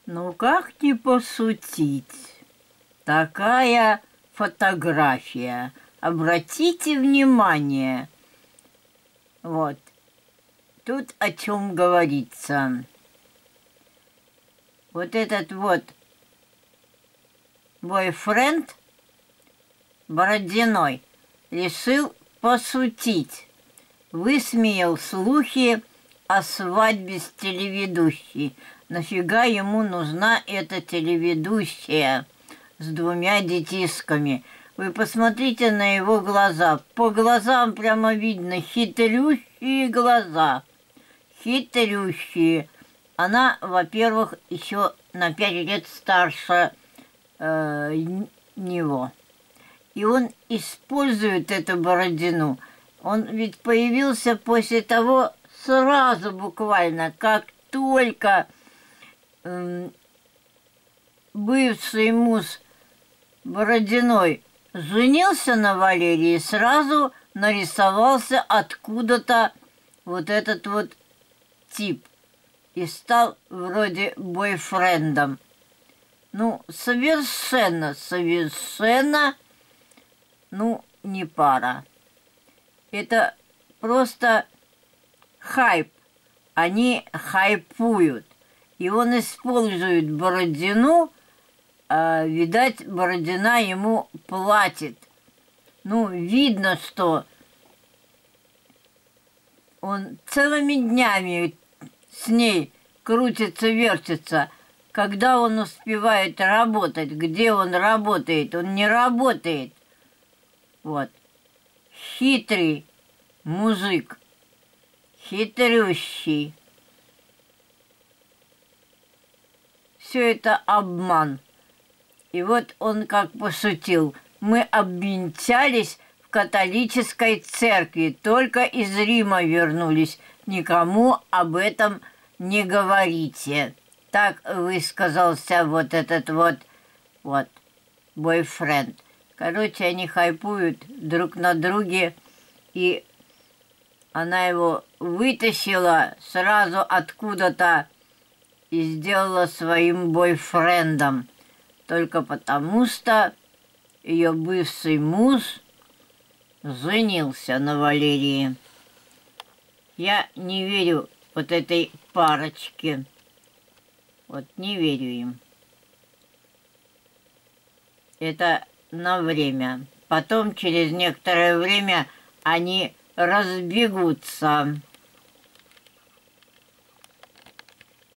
Ну как не пошутить? Такая фотография. Обратите внимание. Вот. Тут о чем говорится. Вот этот вот бойфренд Бородиной решил пошутить. Высмеял слухи о свадьбе с телеведущей. Нафига ему нужна эта телеведущая с двумя детишками? Вы посмотрите на его глаза. По глазам прямо видно хитрющие глаза. Хитрющие. Она, во-первых, еще на 5 лет старше него. И он использует эту Бородину. Он ведь появился после того, сразу буквально, как только бывший муж Бородиной женился на Валерии, сразу нарисовался откуда-то вот этот вот тип и стал вроде бойфрендом. Ну, совершенно, не пара. Это просто хайп. Они хайпуют. И он использует Бородину, видать, Бородина ему платит. Ну, видно, что он целыми днями с ней крутится-вертится. Когда он успевает работать, где он работает? Он не работает. Вот. Хитрый мужик. Хитрющий. Все это обман. И вот он как пошутил. Мы обвенчались в католической церкви. Только из Рима вернулись. Никому об этом не говорите. Так высказался вот этот вот бойфренд. Короче, они хайпуют друг на друге, и она его вытащила сразу откуда-то и сделала своим бойфрендом. Только потому, что ее бывший муж женился на Валерии. Я не верю вот этой парочке. Вот не верю им. Это на время. Потом, через некоторое время, они разбегутся.